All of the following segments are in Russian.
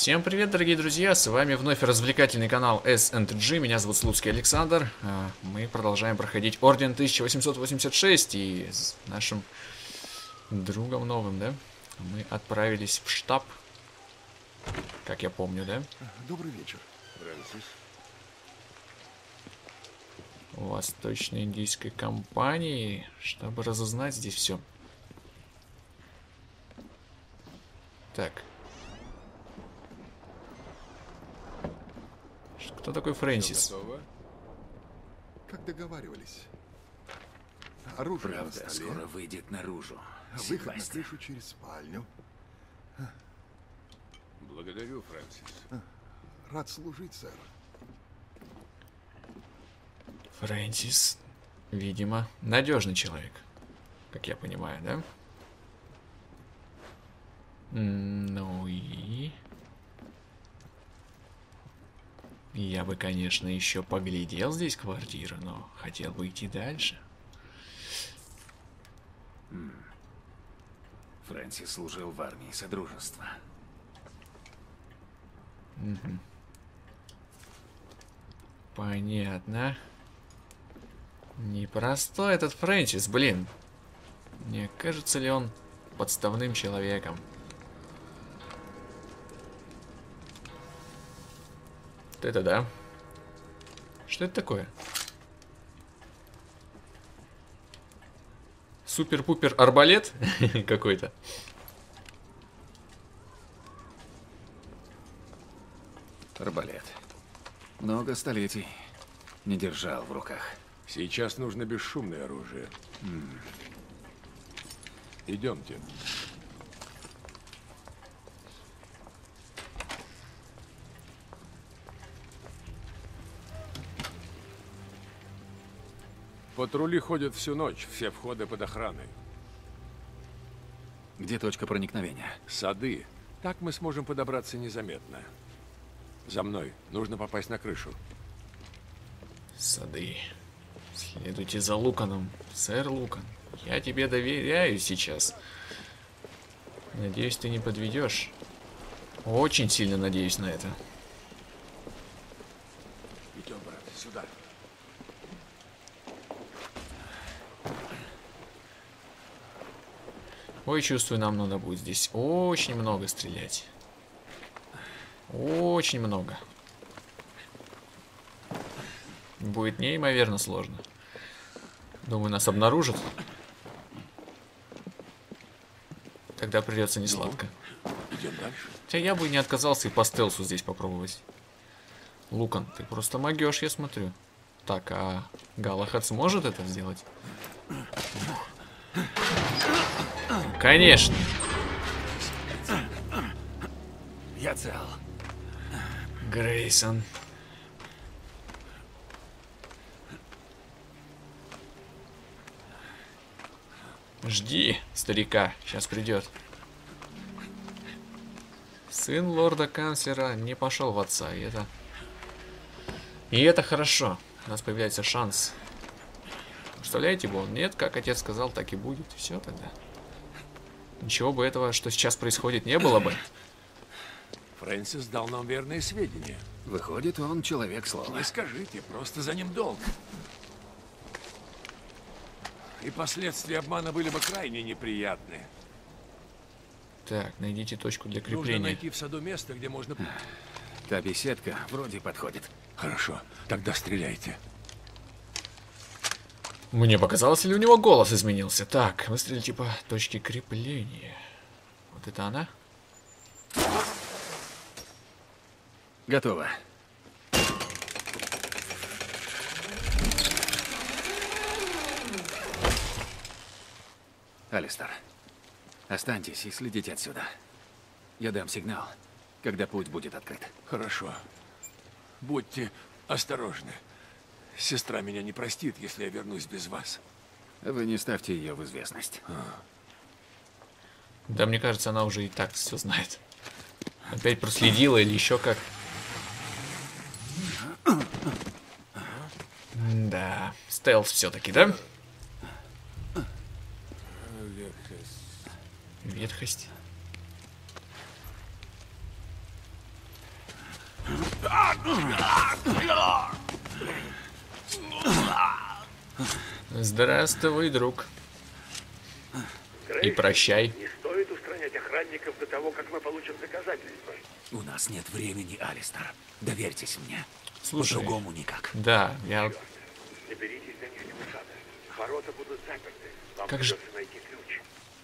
Всем привет, дорогие друзья, с вами вновь развлекательный канал S&G, меня зовут Слуцкий Александр. Мы продолжаем проходить Орден 1886, и с нашим другом новым, да, мы отправились в штаб, как я помню, да? Добрый вечер, Фрэнсис. Восточно-индийской компании, чтобы разузнать здесь все. Так. Кто такой Фрэнсис? Как договаривались. Оружие на Правда столе. скоро выйдет наружу. Выход на Себастьян. крышу через спальню. Благодарю, Фрэнсис. Рад служить, сэр. Фрэнсис, видимо, надежный человек, как я понимаю, да? Ну и... Я бы, конечно, еще поглядел здесь квартиру, но хотел бы идти дальше. Фрэнсис служил в армии Содружества. Понятно. Непростой этот Фрэнсис, блин. Не кажется ли он подставным человеком? Вот это да. Что это такое? Супер-пупер арбалет какой-то. Арбалет. Много столетий не держал в руках. Сейчас нужно бесшумное оружие. Идемте. Патрули ходят всю ночь, все входы под охраной. Где точка проникновения? Сады. Так мы сможем подобраться незаметно. За мной. Нужно попасть на крышу. Сады. Следуйте за Луканом, сэр Лукан. Я тебе доверяю сейчас. Надеюсь, ты не подведешь. Очень сильно надеюсь на это. Идем, брат, сюда. Ой, чувствую, нам надо будет здесь очень много стрелять. Очень много. Будет неимоверно сложно. Думаю, нас обнаружат. Тогда придется несладко. Идем дальше. Хотя я бы не отказался и по стелсу здесь попробовать. Лукан, ты просто могешь, я смотрю. Так, а Галахад сможет это сделать? Конечно. Я цел. Грейсон. Жди, старика, сейчас придет. Сын лорда-канцлера не пошел в отца, и это хорошо. У нас появляется шанс. Представляете, бы он нет, как отец сказал, так и будет. Все тогда. Ничего бы этого, что сейчас происходит, не было бы. Фрэнсис дал нам верные сведения. Выходит, он человек слова. Не скажите, просто за ним долг. И последствия обмана были бы крайне неприятны. Так, найдите точку для Нужно крепления. найти в саду место, где можно... Та беседка вроде подходит. Хорошо, тогда стреляйте. Мне показалось, или у него голос изменился. Так, выстрелите по точке крепления. Вот это она? Готово. Алистер, останьтесь и следите отсюда. Я дам сигнал, когда путь будет открыт. Хорошо. Будьте осторожны. Сестра меня не простит, если я вернусь без вас. Вы не ставьте ее в известность. Да, мне кажется, она уже и так все знает. Опять проследила или еще как. Да, стелс все-таки, да? Ветхость. Здравствуй, друг. И прощай. Не стоит устранять охранников до того, как мы получим доказательства. У нас нет времени, Алистер. Доверьтесь мне. Слушай, По-другому никак. да, я... Не беритесь за них неусадо. Ворота будут заперты. Вам Как же- придется найти ключ.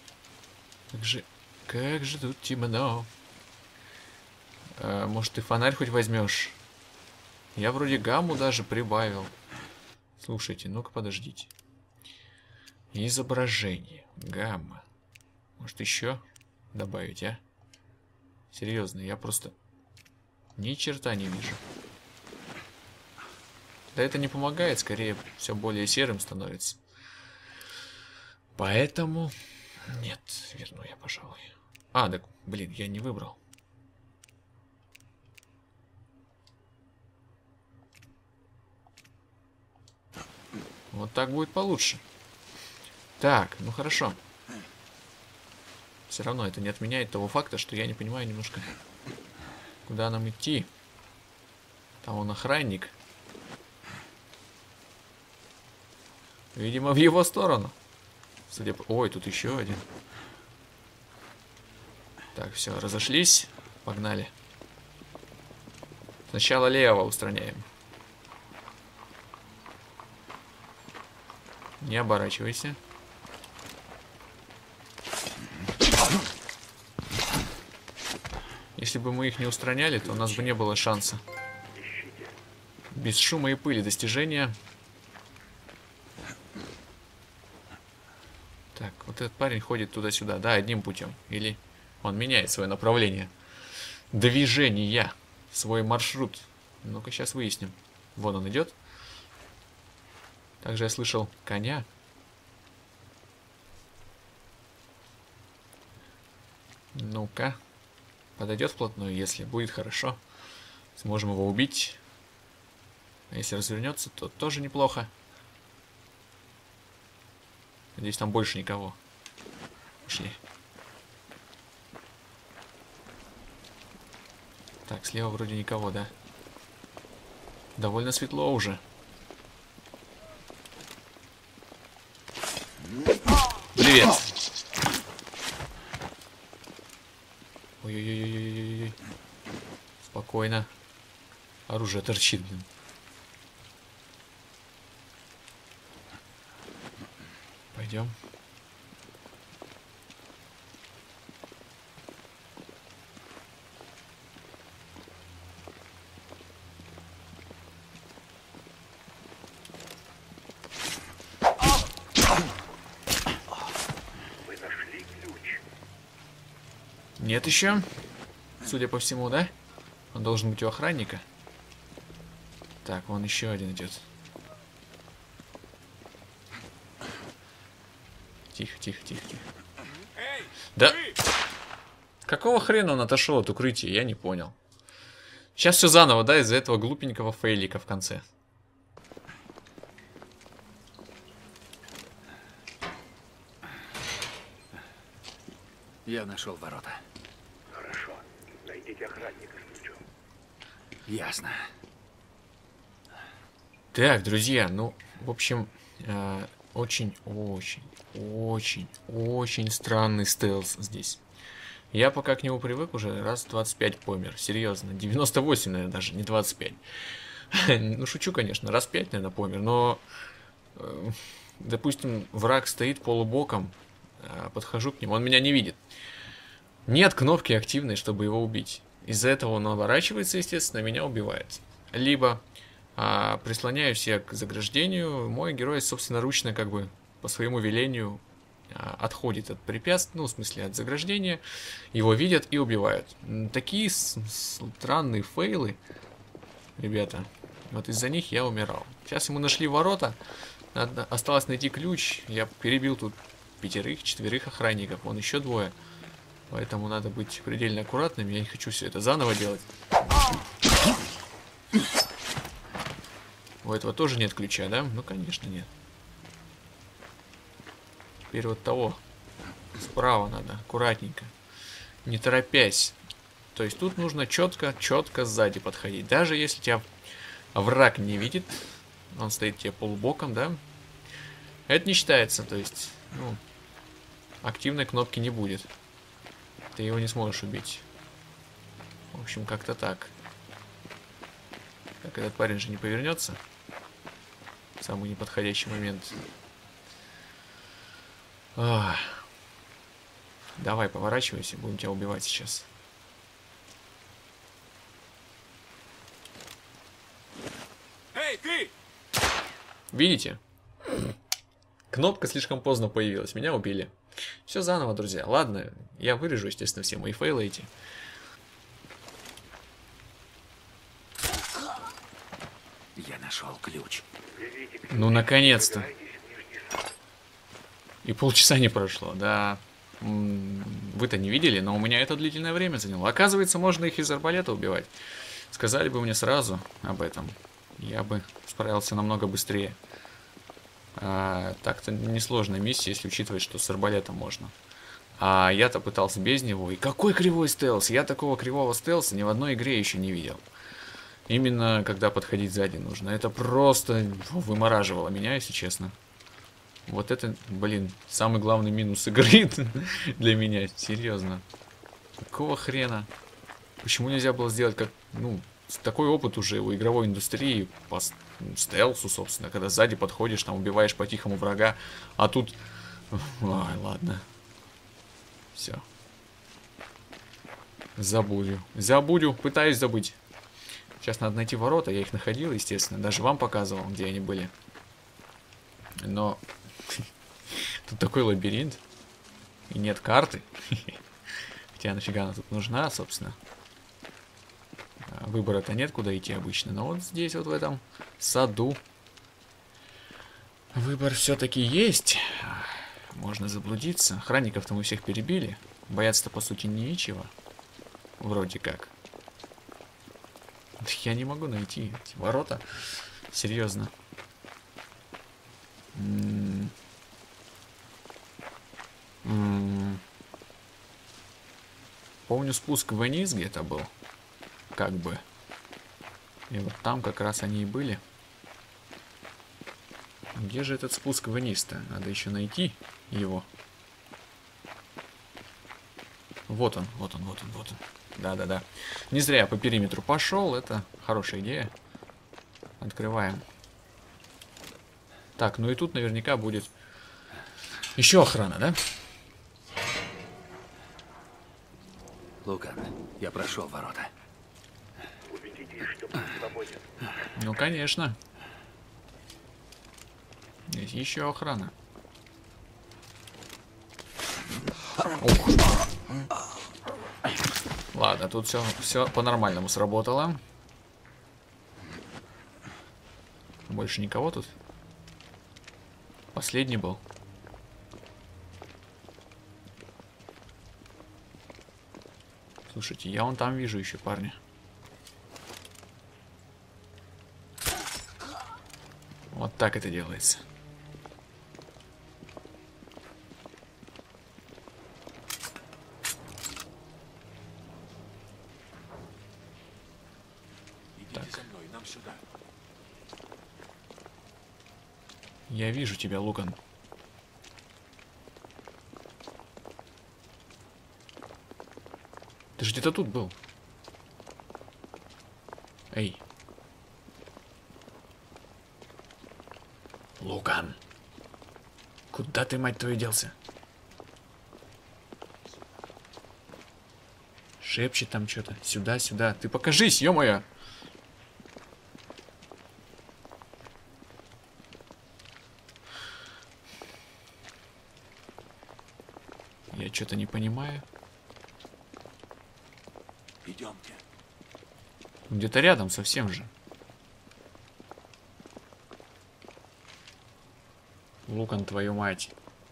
Как же тут темно. Может, ты фонарь хоть возьмешь? Я вроде гамму даже прибавил. Слушайте, ну-ка подождите. Изображение. Гамма. Может, еще добавить, а? Серьезно, я просто ни черта не вижу. Да это не помогает, скорее все более серым становится. Поэтому... Нет, верну я, пожалуй. А, так, блин, я не выбрал. Вот так будет получше. Так, ну хорошо. Все равно это не отменяет того факта, что я не понимаю немножко, куда нам идти. Там он охранник. Видимо, в его сторону. Судя по... Ой, тут еще один. Так, все, разошлись. Погнали. Сначала левого устраняем. Не оборачивайся. Если бы мы их не устраняли, то у нас бы не было шанса. Без шума и пыли достижения. Так, вот этот парень ходит туда-сюда, да, одним путем. Или он меняет свое направление движения, свой маршрут. Ну-ка, сейчас выясним. Вон он идет. Также я слышал коня. Ну-ка. Подойдет вплотную, если будет хорошо. Сможем его убить. А если развернется, то тоже неплохо. Надеюсь, там больше никого. Пошли. Так, слева вроде никого, да? Довольно светло уже. Привет. Ой-ой-ой-ой-ой-ой. Спокойно. Оружие торчит, блин. Пойдем. Вы нашли ключ? Нет еще. Судя по всему, да? Он должен быть у охранника. Так, вон еще один идет. Тихо, тихо, тихо, тихо. Да. Какого хрена он отошел от укрытия? Я не понял. Сейчас все заново, да, из-за этого глупенького фейлика в конце. Я нашел ворота. Хорошо. Найдите охранника с ключом. Ясно. Так, друзья, ну, в общем, очень странный стелс здесь. Я пока к нему привык уже раз 25 помер. Серьезно. 98, наверное, даже, не 25. Ну, шучу, конечно, раз 5, наверное, помер. Но, допустим, враг стоит полубоком, подхожу к нему, он меня не видит. Нет кнопки активной, чтобы его убить. Из-за этого он оборачивается, естественно, меня убивает. Либо прислоняюсь я к заграждению, мой герой собственноручно, как бы, по своему велению отходит от препятствий, ну, в смысле, от заграждения, его видят и убивают. Такие странные фейлы, ребята, вот из-за них я умирал. Сейчас мы нашли ворота, осталось найти ключ, я перебил тут 5-4 охранников, вон еще 2, поэтому надо быть предельно аккуратным, я не хочу все это заново делать. У этого тоже нет ключа, да? Ну, конечно, нет. Теперь вот того. Справа надо, аккуратненько. Не торопясь. То есть тут нужно четко сзади подходить. Даже если тебя враг не видит, он стоит тебе полубоком, да, это не считается. То есть, ну, активной кнопки не будет. Ты его не сможешь убить. В общем, как-то так. Так, этот парень же не повернется. В самый неподходящий момент. Ах. Давай, поворачивайся, будем тебя убивать сейчас. Эй, ты! Видите? Кнопка слишком поздно появилась, меня убили. Все заново, друзья. Ладно, я вырежу, естественно, все мои фейлы эти. Я нашел ключ. Ну, наконец-то. И полчаса не прошло, да. Вы-то не видели, но у меня это длительное время заняло. Оказывается, можно их из арбалета убивать. Сказали бы мне сразу об этом. Я бы справился намного быстрее. Так-то несложная миссия, если учитывать, что с арбалетом можно. А я-то пытался без него. И какой кривой стелс! Я такого кривого стелса ни в одной игре еще не видел. Именно когда подходить сзади нужно. Это просто вымораживало меня, если честно. Вот это, блин, самый главный минус игры для меня. Серьезно. Какого хрена? Почему нельзя было сделать как, ну, такой опыт уже у игровой индустрии по стелсу, собственно, когда сзади подходишь, там убиваешь по-тихому врага, а тут... Ой, ладно. Все. Забудю, пытаюсь забыть. Сейчас надо найти ворота, я их находил, естественно, даже вам показывал, где они были. Но тут такой лабиринт, и нет карты. Хотя нафига она тут нужна, собственно. Выбора-то нет, куда идти обычно. Но вот здесь, вот в этом саду, выбор все-таки есть. Можно заблудиться. Охранников-то мы всех перебили. Бояться-то, по сути, нечего. Вроде как. Я не могу найти эти ворота. Серьезно. Помню, спуск вниз где-то был. Как бы. И вот там как раз они и были. Где же этот спуск вниз-то? Надо еще найти его. Вот он. Да. Не зря я по периметру пошел. Это хорошая идея. Открываем. Так, ну и тут наверняка будет еще охрана, да? Лукан, я прошел ворота. Убедитесь, что путь свободен. Ну, конечно. Здесь еще охрана. Ух. Ладно, тут все по-нормальному сработало. Больше никого тут? Последний был. Слушайте, я вон там вижу еще парня. Вот так это делается. Идите за мной, нам сюда. Я вижу тебя, Лукан. Ты же где-то тут был. Эй. Лукан. Куда ты, мать твою, делся? Шепчет там что-то. Сюда, сюда. Ты покажись, ё-моё. Я что-то не понимаю. Идемте. Где-то рядом совсем же. Лукан, твою мать.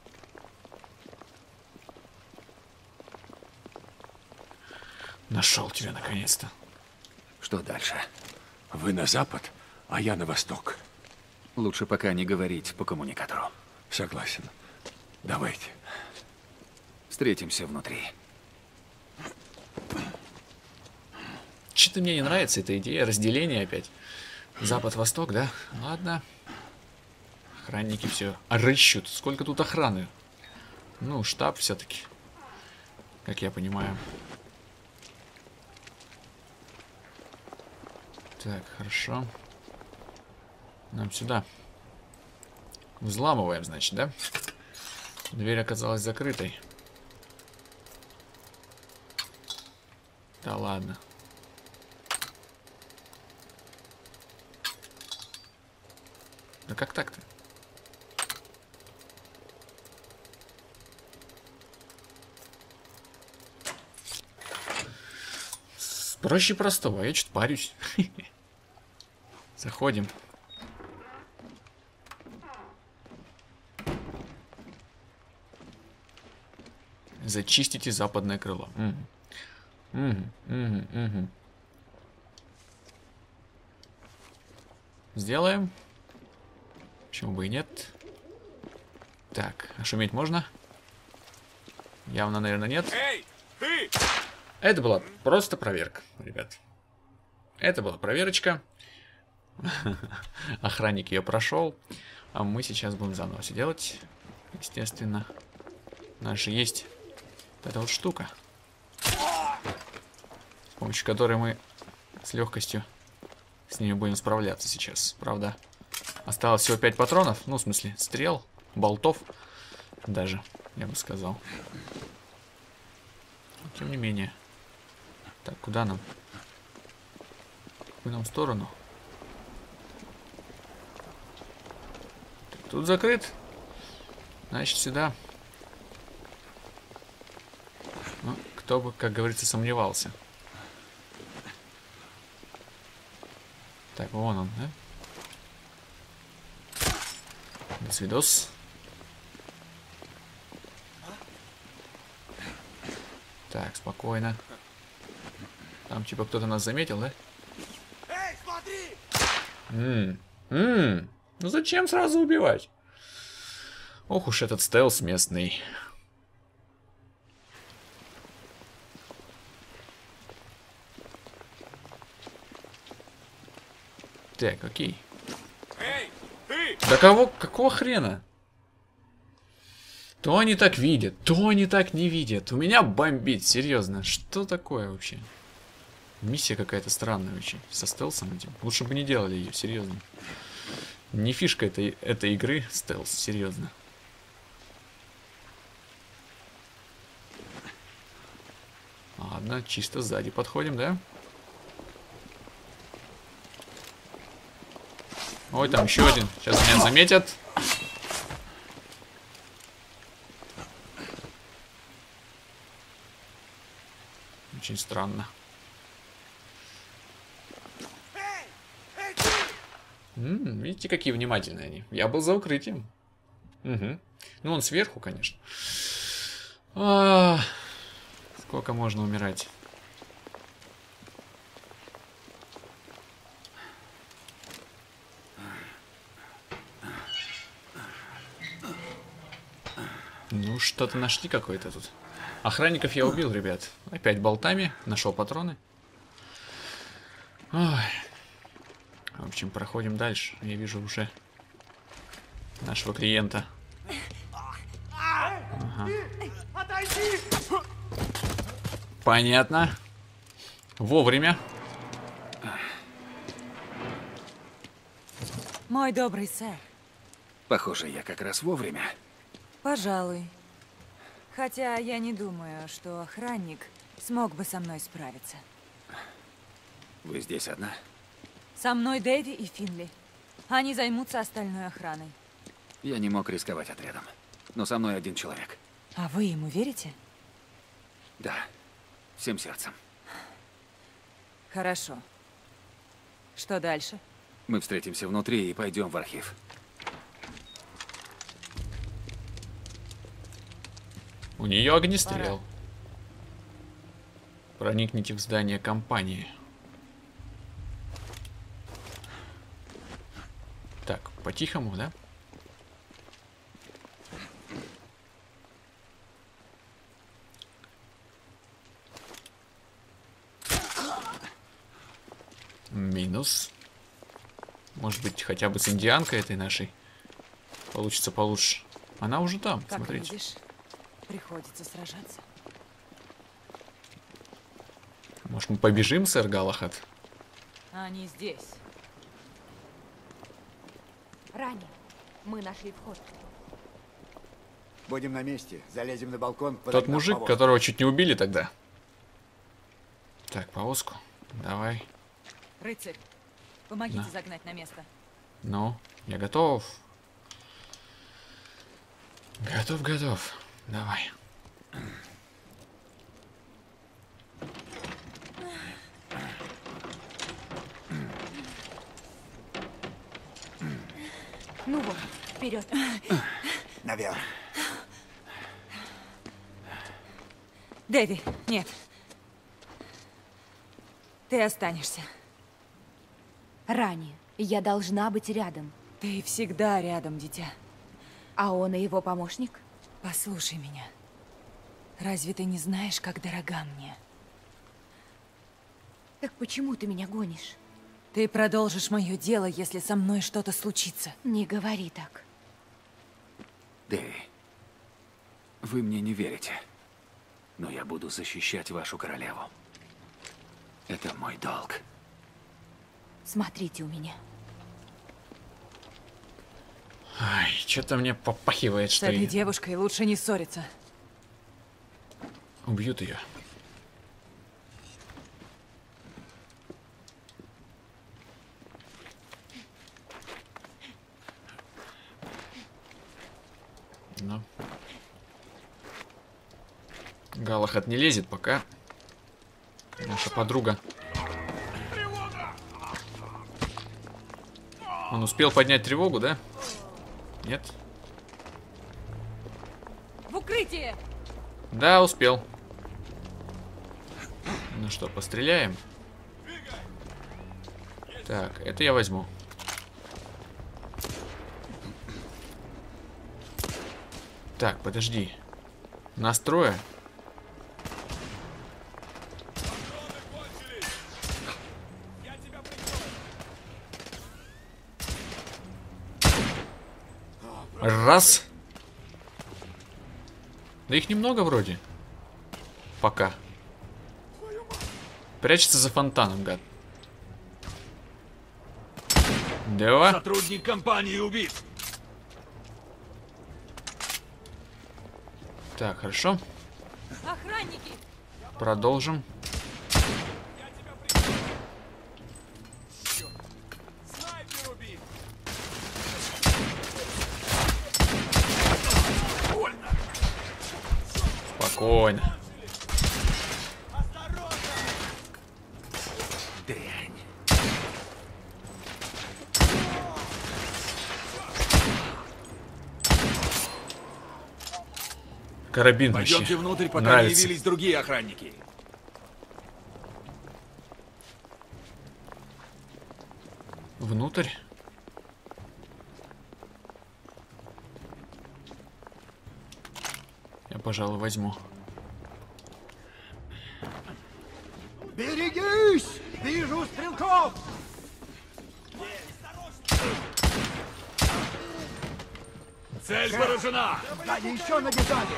Нашел тебя наконец-то. Что дальше? Вы на запад, а я на восток. Лучше пока не говорить по коммуникатору. Согласен. Давайте. Встретимся внутри. Что-то мне не нравится эта идея разделения опять. Запад-восток, да? Ладно. Охранники все рыщут. Сколько тут охраны? Ну, штаб все-таки. Как я понимаю. Так, хорошо. Нам сюда. Взламываем, значит, да? Дверь оказалась закрытой. Да ладно. Да как так-то? Проще простого, я что-то парюсь. Заходим. Зачистите западное крыло. Сделаем. Почему бы и нет? Так, а шуметь можно? Явно, наверное, нет. Эй, ты! Это была просто проверка, ребят. Это была проверочка. Охранник ее прошел. А мы сейчас будем заново все делать. Естественно. У нас же есть вот эта вот штука, с помощью которой мы с легкостью с ними будем справляться сейчас. Правда, осталось всего 5 патронов. Ну, в смысле, стрел, болтов даже, я бы сказал. Но, тем не менее. Так, куда нам? В какую нам сторону? Так, тут закрыт. Значит, сюда. Ну, кто бы, как говорится, сомневался. Так, вон он, да? До свидос. Так, спокойно. Там типа кто-то нас заметил, да? Эй, смотри! Ну зачем сразу убивать? Ох уж этот стелс местный. Так, окей. Эй, ты! Да какого хрена? То они так видят, то они так не видят. У меня бомбит, серьезно. Что такое вообще? Миссия какая-то странная очень. Со стелсом этим. Лучше бы не делали ее, серьезно. Не фишка этой игры стелс, серьезно. Ладно, чисто сзади подходим, да? Ой, там еще один. Сейчас меня заметят. Очень странно. Видите, какие внимательные они. Я был за укрытием. Угу. Ну, он сверху, конечно. Сколько можно умирать? Ну, что-то нашли какое-то тут. Охранников я убил, ребят. Опять болтами. Нашел патроны. Ой. В общем, проходим дальше. Я вижу уже нашего клиента. Ага. Понятно. Вовремя. Мой добрый сэр. Похоже, я как раз вовремя. Пожалуй. Хотя я не думаю, что охранник смог бы со мной справиться. Вы здесь одна? Со мной Дэви и Финли. Они займутся остальной охраной. Я не мог рисковать отрядом. Но со мной один человек. А вы ему верите? Да. Всем сердцем. Хорошо. Что дальше? Мы встретимся внутри и пойдем в архив. У нее огнестрел. Проникните в здание компании. Так, по-тихому, да? Минус. Может быть, хотя бы с индианкой этой нашей получится получше. Она уже там, Как смотрите. видишь, приходится сражаться. Может, мы побежим, сэр Галахад? Они здесь. Ранее мы нашли вход. Будем на месте, залезем на балкон. Тот подогнав мужик, повозку. которого чуть не убили тогда. Так, повозку. Давай. Рыцарь, помогите Да. загнать на место. Ну, я готов. Готов, готов. Давай. Ну вот, вперед. Наверх. Дэви, нет. Ты останешься. Ранее я должна быть рядом. Ты всегда рядом, дитя. А он и его помощник? Послушай меня. Разве ты не знаешь, как дорога мне? Так почему ты меня гонишь? Ты продолжишь мое дело, если со мной что-то случится. Не говори так. Дэви, вы мне не верите, но я буду защищать вашу королеву. Это мой долг. Смотрите у меня. Ай, что-то мне попахивает, С что этой и девушкой лучше не ссориться. убьют ее. Ну. Галахад не лезет пока. Наша подруга. Он успел поднять тревогу, да? Нет? В укрытие! Да, успел. Ну что, постреляем? Так, это я возьму. Так, подожди. Настроя. Раз. Да их немного вроде. Пока. Прячется за фонтаном, гад. Два. Сотрудник компании убит. Так, хорошо. Охранники! Продолжим. Снайпер убит. Спокойно. Дрянь. Карабин Пойдемте вообще. внутрь, пока Нравится. не явились другие охранники. Внутрь. Я, пожалуй, возьму. Берегись! Вижу стрелков! Цель поражена. Сзади еще набежали!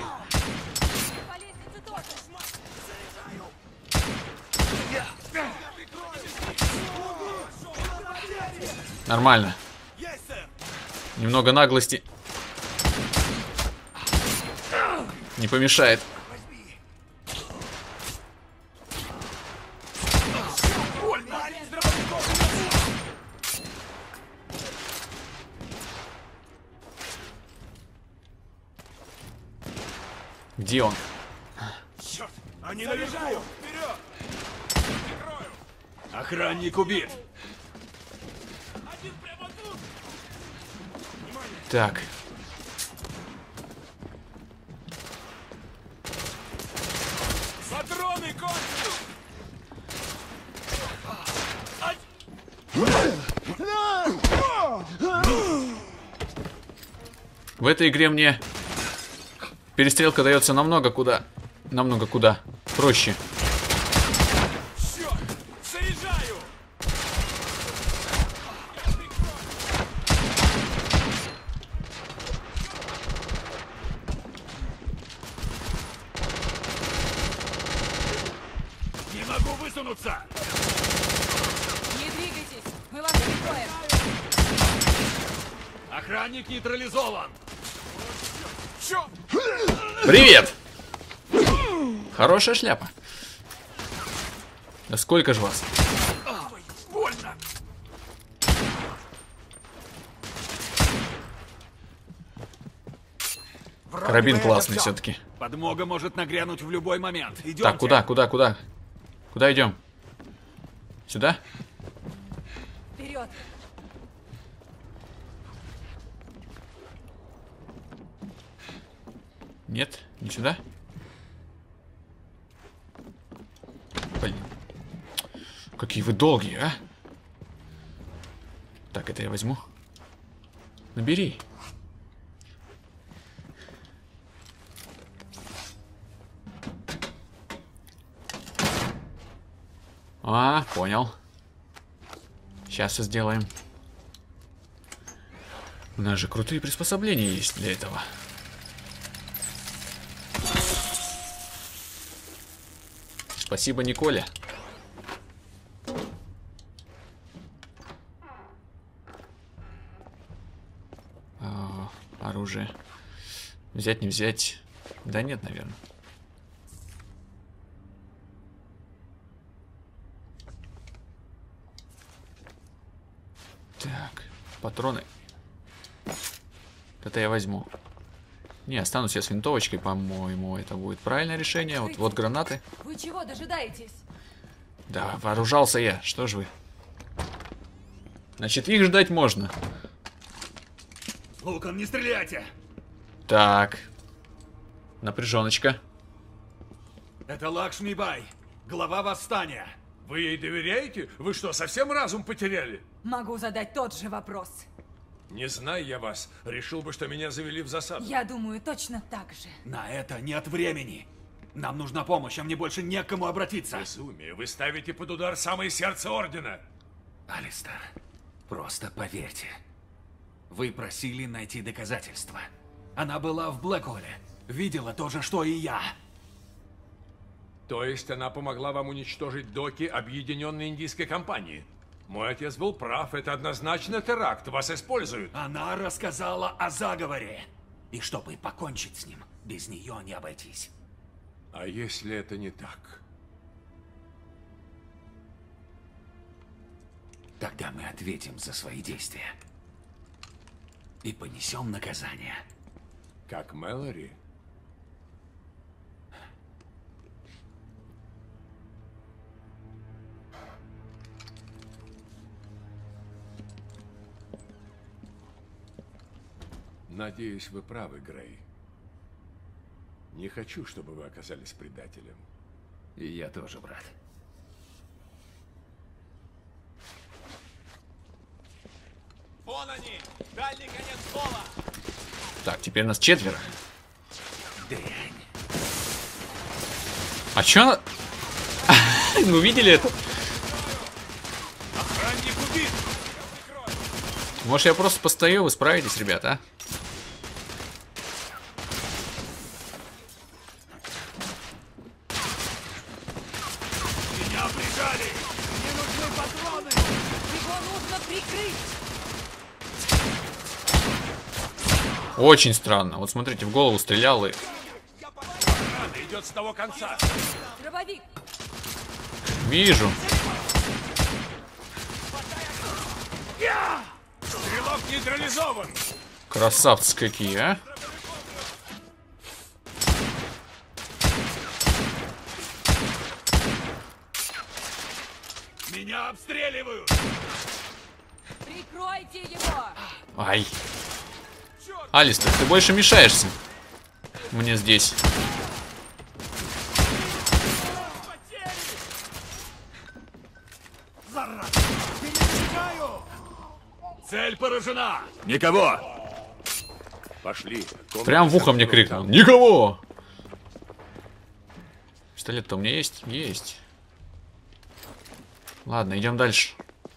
Нормально. Немного наглости не помешает. Где он? Они наверху. Вперед. Охранник убит. Так. Патроны кончились. В этой игре мне перестрелка дается намного куда проще. Черт. Заезжаю. высунуться! Не двигайтесь! Мы вас прикроем! Охранник нейтрализован! Привет! Хорошая шляпа. Да сколько же вас? Больно! Карабин классный все-таки. Подмога может нагрянуть в любой момент. Идемте. Так, куда? Куда идем? Сюда? Вперед! Нет, не сюда. Блин. Какие вы долгие, а? Так, это я возьму. Набери. А, понял. Сейчас все сделаем. У нас же крутые приспособления есть для этого. Спасибо, Николя. Оружие. Взять, не взять. Да нет, наверное. Так, патроны. Это я возьму. Не, останусь я с винтовочкой, по-моему, это будет правильное решение. Вот гранаты. Вы чего дожидаетесь? Да, вооружался я. Что ж вы? Значит, их ждать можно. Лукан, не стреляйте! Так. Напряженочка. Это Лакшми Бай, глава восстания. Вы ей доверяете? Вы что, совсем разум потеряли? Могу задать тот же вопрос. Не зная я вас, решил бы, что меня завели в засаду. Я думаю, точно так же. На это нет времени. Нам нужна помощь, а мне больше не к кому обратиться. Безумие. Вы ставите под удар самое сердце Ордена. Алистер, просто поверьте. Вы просили найти доказательства. Она была в Блэкхолле. Видела то же, что и я. То есть она помогла вам уничтожить доки Объединенной Индийской компании? Мой отец был прав, это однозначно теракт, вас используют. Она рассказала о заговоре. И чтобы покончить с ним, без нее не обойтись. А если это не так? Тогда мы ответим за свои действия. И понесем наказание. Как Мэлори? Надеюсь, вы правы, Грей. Не хочу, чтобы вы оказались предателем. И я тоже, брат. Вон они! Дальний конец пола! Так, теперь нас 4. Дрянь. А чё она... Ну, видели это? Охранник убит! Может, я просто постою, вы справитесь, ребята, а? Меня прижали! Мне нужны патроны! Его нужно прикрыть! Очень странно. Вот смотрите, в голову стрелял и... Охрана идет с того конца. Дробовик! Вижу. Стрелок нейтрализован. Красавцы какие, а? Меня обстреливают! Прикройте его! Ай. Алистер, ты больше мешаешься. Мне здесь. Цель поражена! Никого! Пошли. Прям в ухо мне крикнул. Никого! Пистолет-то у меня есть? Есть. Ладно, идем дальше.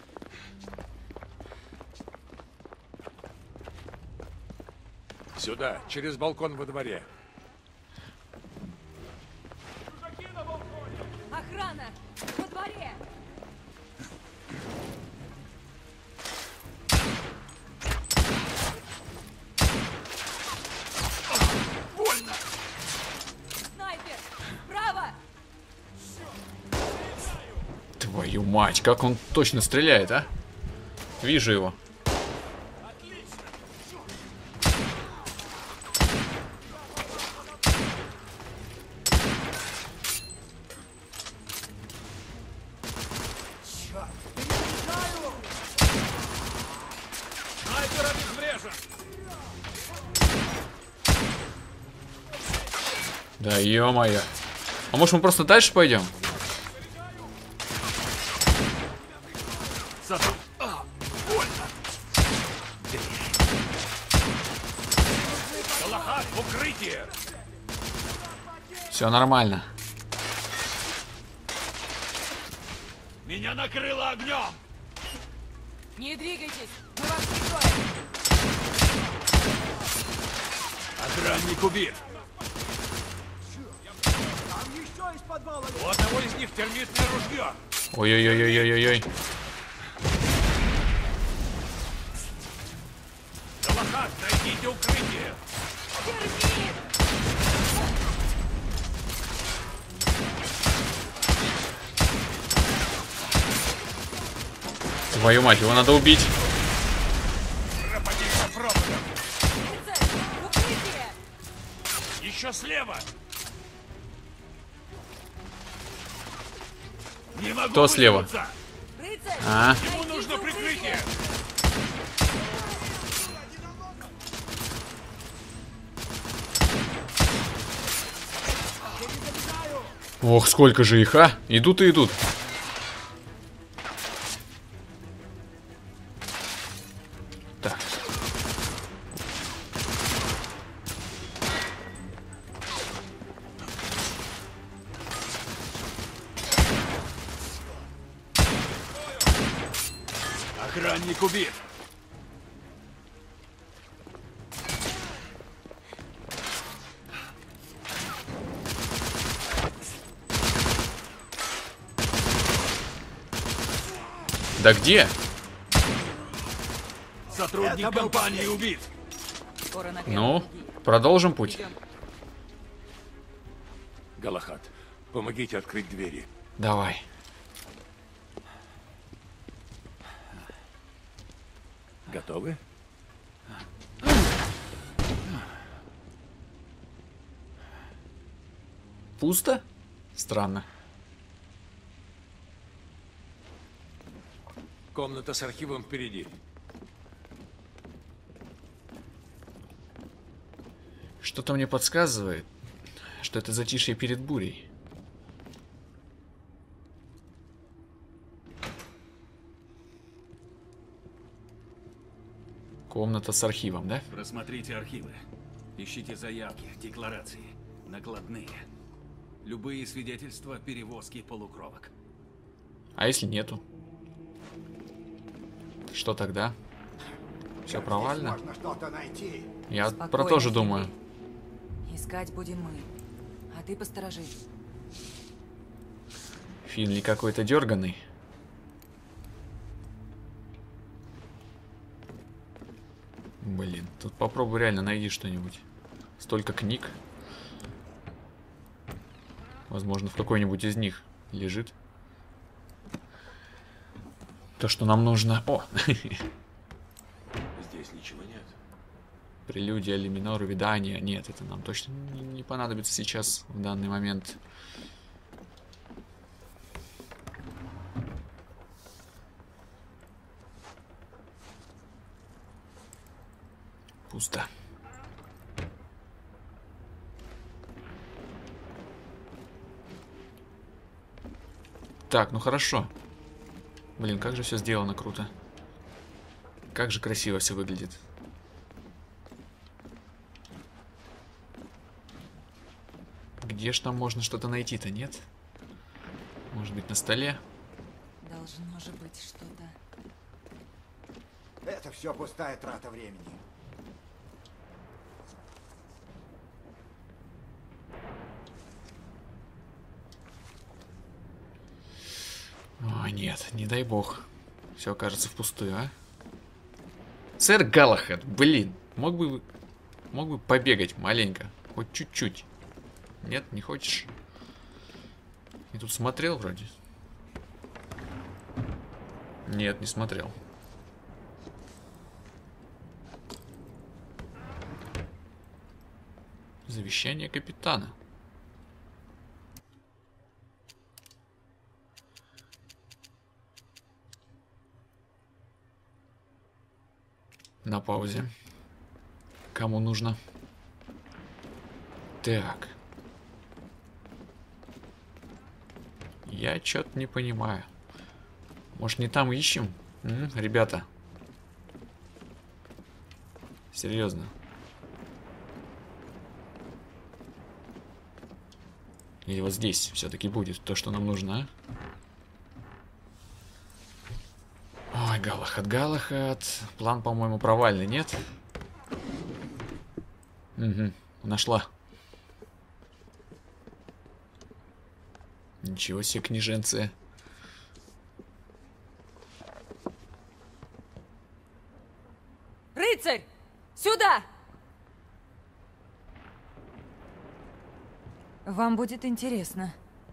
Сюда, через балкон во дворе. Охрана! Во дворе! Твою мать, как он точно стреляет, а? Вижу его. Снайпер обезврежен! Да ё-моё. А может мы просто дальше пойдем? Галахад, в укрытие! Все нормально. Меня накрыло огнем! Не двигайтесь! Мы вас прикроем! Охранник убит! Там еще из подвала. У одного из них термитное ружье! Ой-ой-ой-ой-ой-ой. Галахад, найдите укрытие! Твою мать, его надо убить. Пропади за проводом! Рыцарь! Укрытие! Еще слева! Не могу Кто слева? высунуться! Рыцарь! А? Ему нужно прикрытие! Ох, сколько же их, а? Идут и идут. Так. Охранник убит! Да где? Сотрудник компании убит! Скоро нагрянут Ну, другие. продолжим путь. Идем. Галахад, помогите открыть двери. Давай. Готовы? Пусто? Странно. Комната с архивом впереди. Что-то мне подсказывает, что это затишье перед бурей. Комната с архивом, да? Просмотрите архивы. Ищите заявки, декларации, накладные. Любые свидетельства перевозки полукровок. А если нету? Что тогда? Все провально? Можно что-то найти. Я про Спокойно, то же Финли. думаю. Искать будем мы. А ты посторожи. Финли какой-то дерганый. Блин, тут попробуй реально найди что-нибудь. Столько книг. Возможно, в какой-нибудь из них лежит то, что нам нужно. О! Здесь ничего нет. Прелюдия, лиминор, видание. Нет, это нам точно не понадобится сейчас, в данный момент. Пусто. Так, ну хорошо. Блин, как же все сделано круто. Как же красиво все выглядит. Где ж там можно что-то найти-то, нет? Может быть, на столе? Должно же быть что-то. Это все пустая трата времени. О, нет, не дай бог. Все окажется впустую, а? Сэр Галахад, блин, мог бы побегать маленько, хоть чуть-чуть. Нет, не хочешь? Я тут смотрел вроде. Нет, не смотрел. Завещание капитана. На паузе. Кому нужно? Так. Я что-то не понимаю. Может, не там ищем? Ребята. Серьезно. Или вот здесь все-таки будет то, что нам нужно, а? Ой, Галахад, Галахад. План, по-моему, провальный, нет? Угу, нашла. Ничего себе, княженция. Рыцарь! Сюда! Вам будет интересно.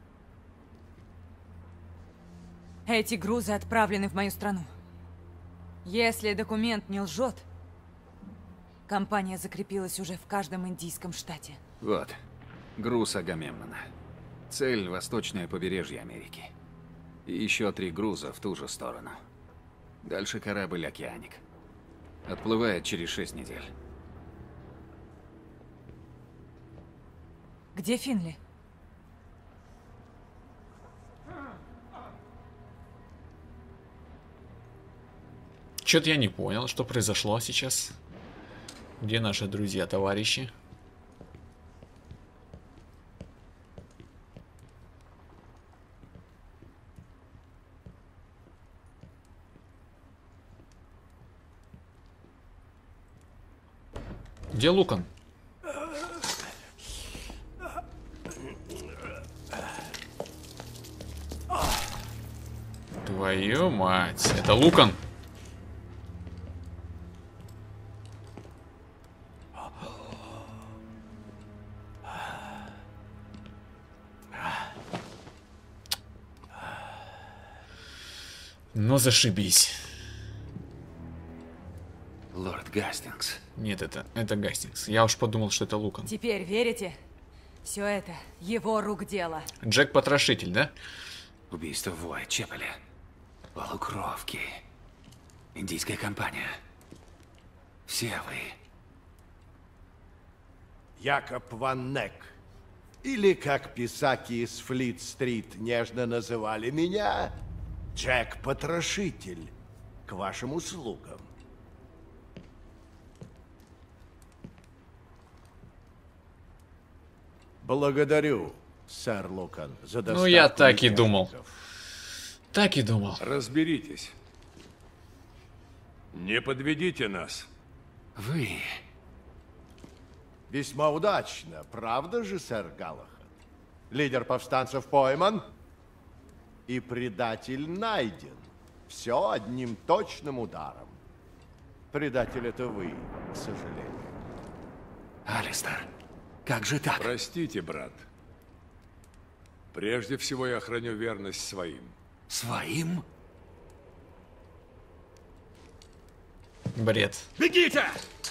Эти грузы отправлены в мою страну. Если документ не лжет, компания закрепилась уже в каждом индийском штате. Вот, груз Агамемнона. Цель — восточное побережье Америки. И еще 3 груза в ту же сторону. Дальше корабль «Океаник». Отплывает через 6 недель. Где Финли? Чё-то я не понял, что произошло сейчас. Где наши друзья, товарищи? Где Лукан? Твою мать, это Лукан. Ну зашибись. Лорд Гастингс. Нет, это Гастингс. Я уж подумал, что это Лукан. Теперь верите? Все это его рук дело. Джек-потрошитель, да? Убийство в Уайтчепеле. Полукровки. Индийская компания. Все вы. Якоб Ван Нек. Или, как писаки из Флит-стрит нежно называли меня, Джек-потрошитель. К вашим услугам. Благодарю, сэр Лукан, за доставку. Ну, я так и нефтяников. думал. Так и думал. Разберитесь. Не подведите нас. Вы. Весьма удачно, правда же, сэр Галахад? Лидер повстанцев пойман, и предатель найден. Все одним точным ударом. Предатель — это вы, к сожалению. Алистер, как же так? Простите, брат. Прежде всего я храню верность своим. Своим? Бред. Бегите!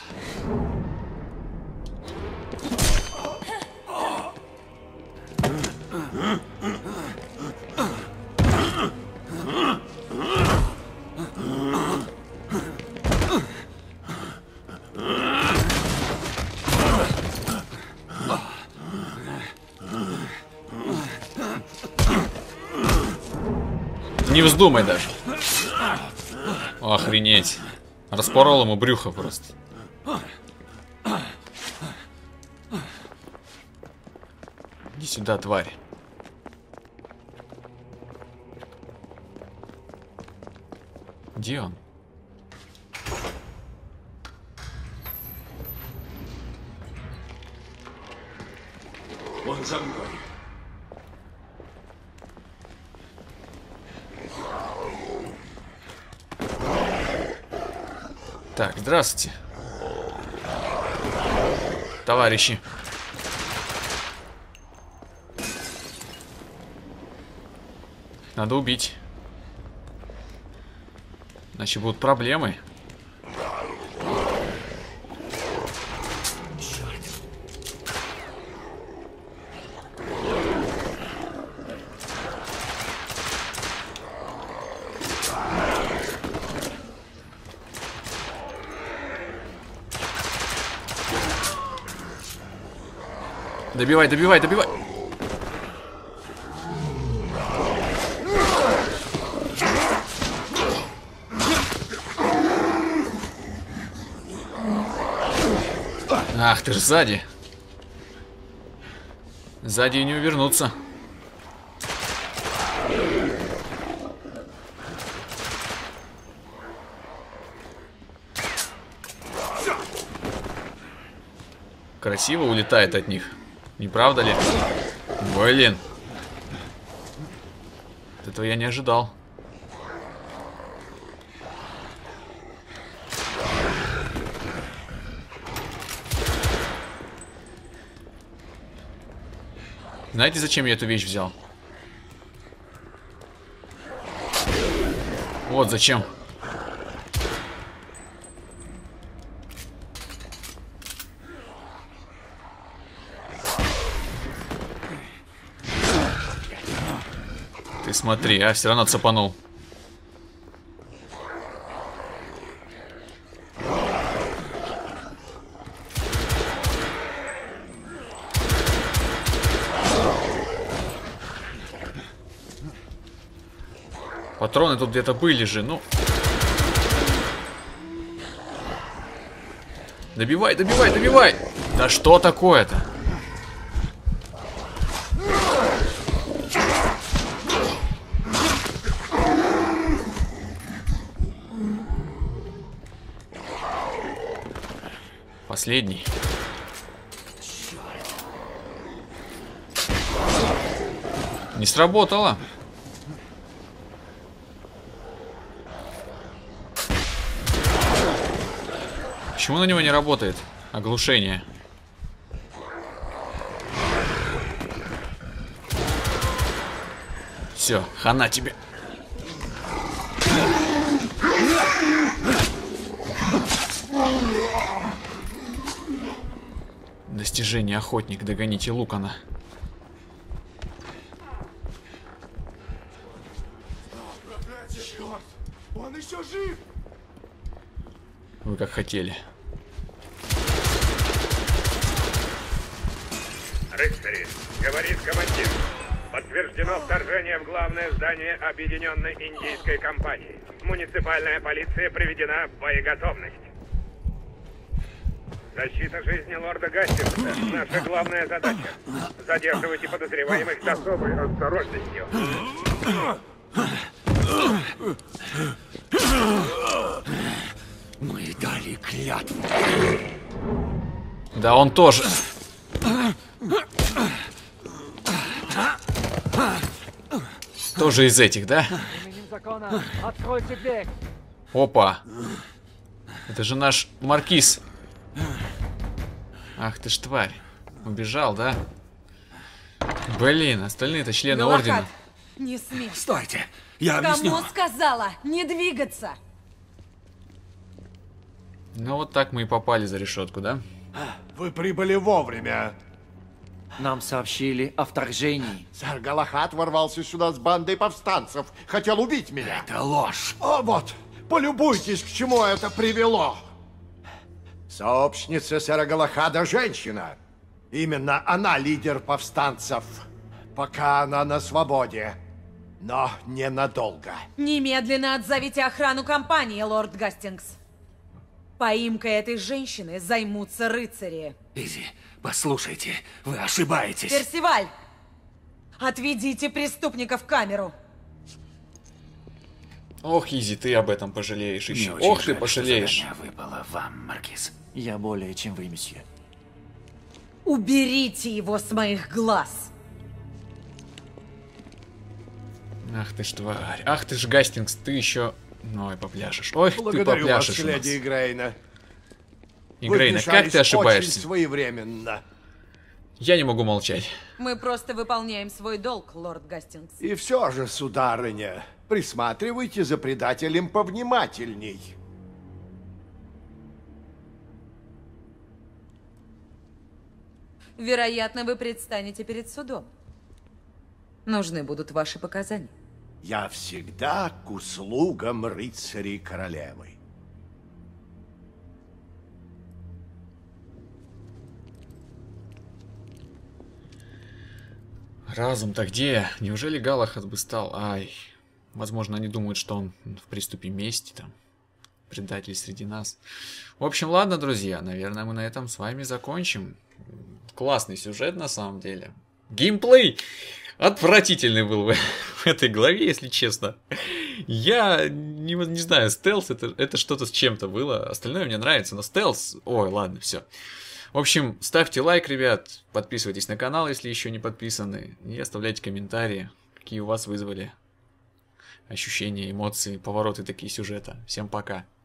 Не вздумай даже. Охренеть. Распорол ему брюхо просто. Иди сюда, тварь. Где он? Он за мной. Так, здравствуйте. Товарищи. Надо убить. Значит, будут проблемы. Добивай, добивай, добивай. Ах, ты ж сзади. Сзади и не увернуться. Красиво улетает от них. Не правда ли? Блин. Этого я не ожидал. Знаете, зачем я эту вещь взял? Вот зачем. Ты смотри, а все равно цапанул. Патроны тут где-то были же, ну. Добивай, добивай, добивай! Да что такое-то? Последний. Не сработало. Почему на него не работает оглушение? Все, хана тебе. Достижение охотник, догоните Лукана. Черт, он еще жив! Вы как хотели. Рыцари, говорит командир. Подтверждено вторжение в главное здание Объединенной Индийской компании. Муниципальная полиция приведена в боеготовность. Защита жизни лорда Гастингса – наша главная задача. Задерживайте подозреваемых с особой осторожностью. Мы дали клятву. Да он тоже. Тоже из этих, да? Опа. Это же наш маркиз. Ах ты ж тварь. Убежал, да? Блин, остальные-то члены ордена. Не смей. Стойте, я объясню. Кому сказала? Не двигаться. Ну вот так мы и попали за решетку, да? Вы прибыли вовремя. Нам сообщили о вторжении. Сэр Галахад ворвался сюда с бандой повстанцев. Хотел убить меня. Это ложь. О, вот, полюбуйтесь, к чему это привело. Сообщница сэра Галахада — женщина. Именно она лидер повстанцев. Пока она на свободе. Но ненадолго. Немедленно отзовите охрану компании, лорд Гастингс. Поимкой этой женщины займутся рыцари. Изи, послушайте, вы ошибаетесь. Персиваль, отведите преступника в камеру. Ох, Изи, ты об этом пожалеешь еще. Мне очень Ох, ты жаль, пожалеешь. что задание выпало вам, маркиз. Я более чем вы, месье. Уберите его с моих глаз. Ах ты ж тварь. Ах ты ж Гастингс, ты еще... Ой, попляшешь. Ой, ты Благодарю вас, попляшешь у нас. леди Игрейна. Игрейна, Вы как ты вмешались ошибаешься? очень своевременно. Я не могу молчать. Мы просто выполняем свой долг, лорд Гастингс. И все же, сударыня, Присматривайте за предателем повнимательней. Вероятно, вы предстанете перед судом. Нужны будут ваши показания. Я всегда к услугам рыцарей королевы. Разум-то где? Неужели Галахад бы стал? Ай. Возможно, они думают, что он в приступе мести, там, предатель среди нас. В общем, ладно, друзья, наверное, мы на этом с вами закончим. Классный сюжет, на самом деле. Геймплей отвратительный был в этой главе, если честно. Я не знаю, стелс это что-то с чем-то было. Остальное мне нравится, но стелс... Ой, ладно, все. В общем, ставьте лайк, ребят, подписывайтесь на канал, если еще не подписаны, и оставляйте комментарии, какие у вас вызвали ощущения, эмоции, повороты такие сюжета. Всем пока.